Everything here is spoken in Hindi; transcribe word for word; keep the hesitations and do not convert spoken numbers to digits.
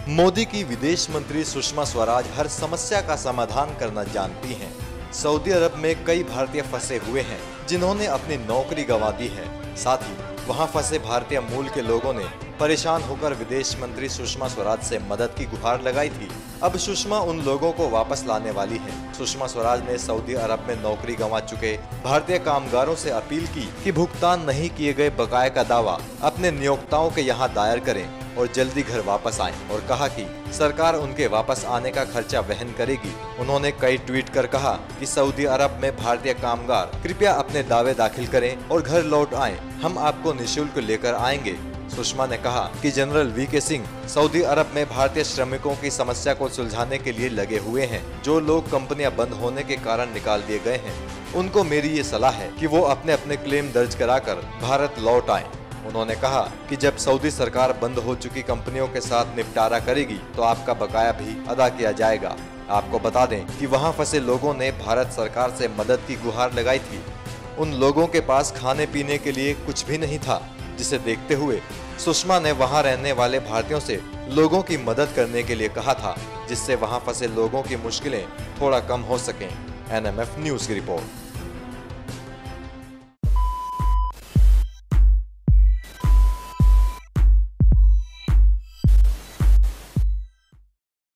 मोदी की विदेश मंत्री सुषमा स्वराज हर समस्या का समाधान करना जानती हैं। सऊदी अरब में कई भारतीय फंसे हुए हैं जिन्होंने अपनी नौकरी गंवा दी है। साथ ही वहां फंसे भारतीय मूल के लोगों ने परेशान होकर विदेश मंत्री सुषमा स्वराज से मदद की गुहार लगाई थी। अब सुषमा उन लोगों को वापस लाने वाली हैं। सुषमा स्वराज ने सऊदी अरब में नौकरी गंवा चुके भारतीय कामगारों से अपील की कि भुगतान नहीं किए गए बकाये का दावा अपने नियोक्ताओं के यहाँ दायर करें और जल्दी घर वापस आएं, और कहा कि सरकार उनके वापस आने का खर्चा वहन करेगी। उन्होंने कई ट्वीट कर कहा कि सऊदी अरब में भारतीय कामगार कृपया अपने दावे दाखिल करें और घर लौट आएं, हम आपको निःशुल्क लेकर आएंगे। सुषमा ने कहा कि जनरल वी के सिंह सऊदी अरब में भारतीय श्रमिकों की समस्या को सुलझाने के लिए लगे हुए हैं। जो लोग कंपनियां बंद होने के कारण निकाल दिए गए हैं, उनको मेरी ये सलाह है कि वो अपने अपने क्लेम दर्ज कराकर भारत लौट आएं। उन्होंने कहा कि जब सऊदी सरकार बंद हो चुकी कंपनियों के साथ निपटारा करेगी तो आपका बकाया भी अदा किया जाएगा। आपको बता दें कि वहां फंसे लोगों ने भारत सरकार से मदद की गुहार लगाई थी। उन लोगों के पास खाने पीने के लिए कुछ भी नहीं था, जिसे देखते हुए सुषमा ने वहां रहने वाले भारतीयों से लोगों की मदद करने के लिए कहा था, जिससे वहां फंसे लोगों की मुश्किलें थोड़ा कम हो सकें। एन एम एफ न्यूज़ की रिपोर्ट।